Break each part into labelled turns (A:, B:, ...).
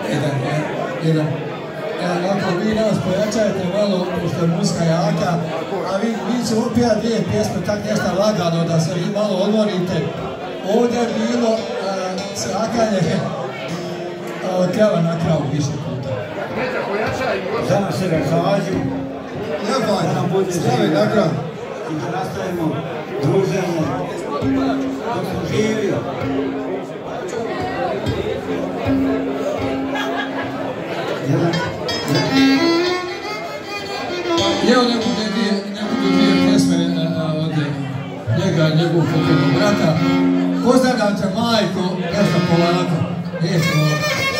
A: Jedan. Ako vi nas pojačajete malo, pošto je muzika jaka, a vi ćemo opijati dvije pjesme, tak nešto lagano, da se vi malo odmorite. Ovdje je bilo skakanje krava na kravu više puta.
B: Za nas se razađu, da nam bude živi i da nastavimo druženje dok smo živi.
A: Evo ne budu dvije pjesme od njega, njegovog pokojnog brata. Pozdravljam te, majko, nešto polako. Lijepo.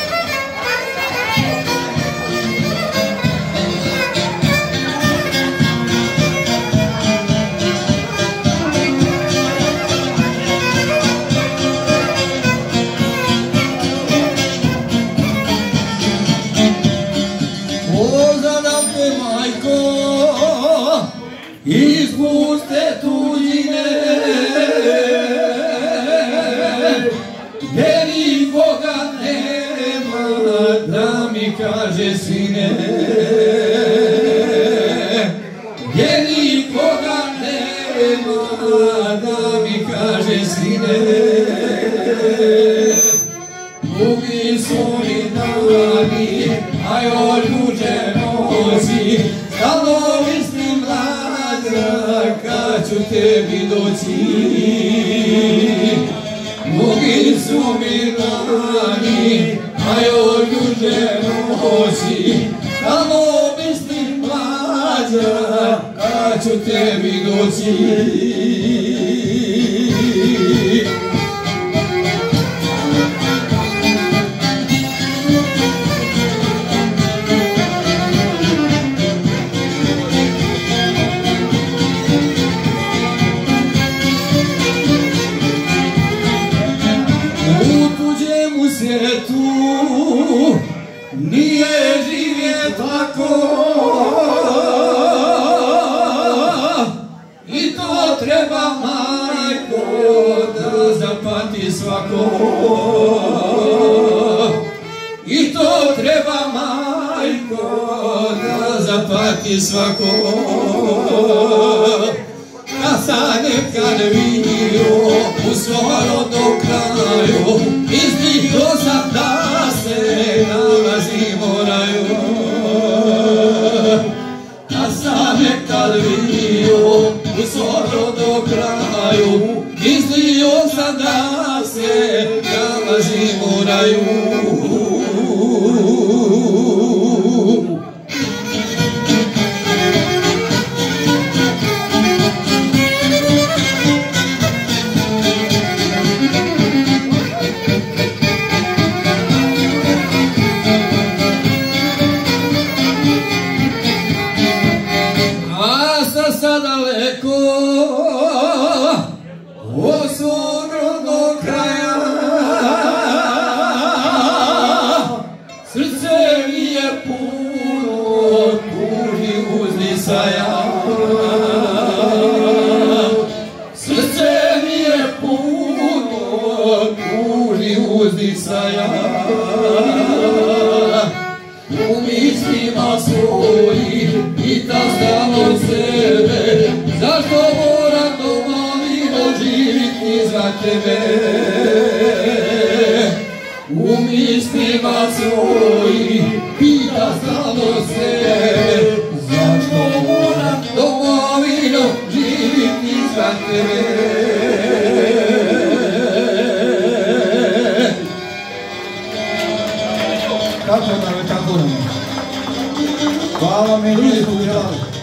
A: Pozdravljam te, majko, iz puste tuđine, gdje nikoga nema da mi kaže sine, gdje nikoga nema da mi kaže sine. Dugi su mi dani, a još duže noći, stalno mislim mlađa kad ću tebi doći. Dugi su mi dani, a još duže noći, stalno mislim mlađa kad ću tebi doći. Svijetu nije živje tako i to treba, majko, da zapamti svako. I to treba, majko, da zapamti svako. A sad nekad vidio u svom rodnom kraju, izdiglo sam da se nalazimo raju. A sad nekad vidio u svom rodnom kraju, izdiglo sam da se nalazimo raju. Sa daleko od svog rodnog kraja, srce mi je puno tužnih uzdisaja. Srce mi je puno tužnih uzdisaja. U mislima svojih pitam stalno sebe, zašto moram domovino živiti za tebe. U mislima svojih pitam stalno sebe, zašto moram domovino živiti za tebe. Kako nam je tako nam? Hvala mi, ljudi,